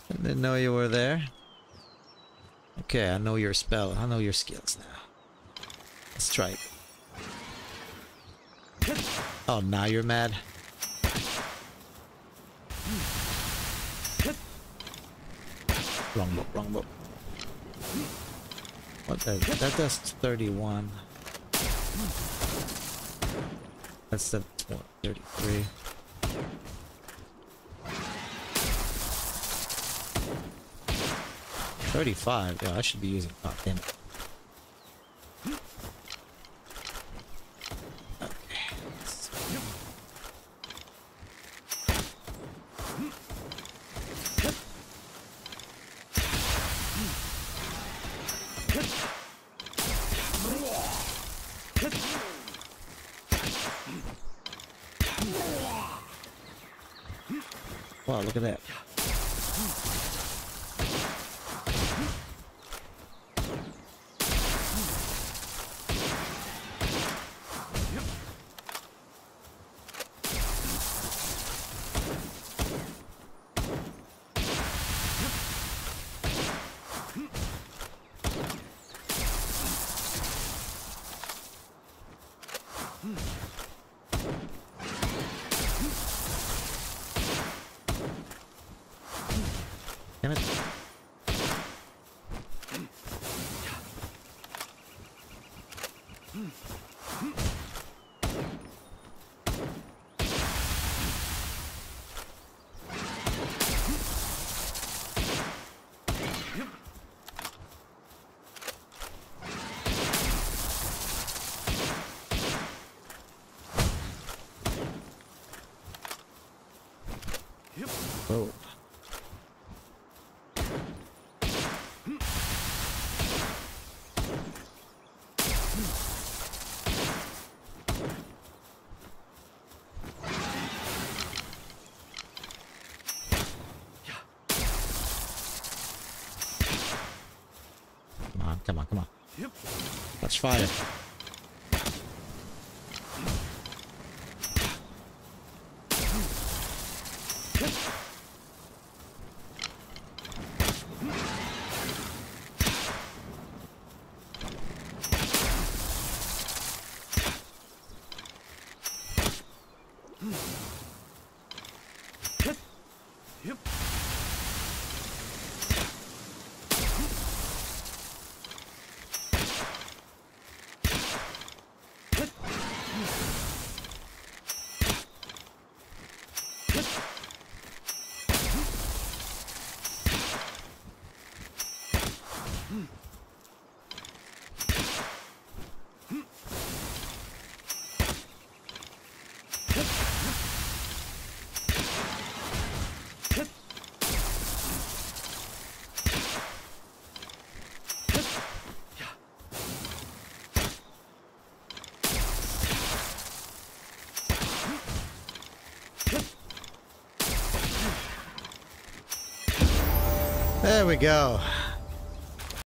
I didn't know you were there. Okay, I know your spell. I know your skills now. Let's try it. Oh, now you're mad? Wrong book, wrong book. What does that does 31. That's the 33. $35. Yeah, I should be using. Oh, damn it. Wow, look at that. Damn it. Whoa. Come on, come on. Touch fire. There we go.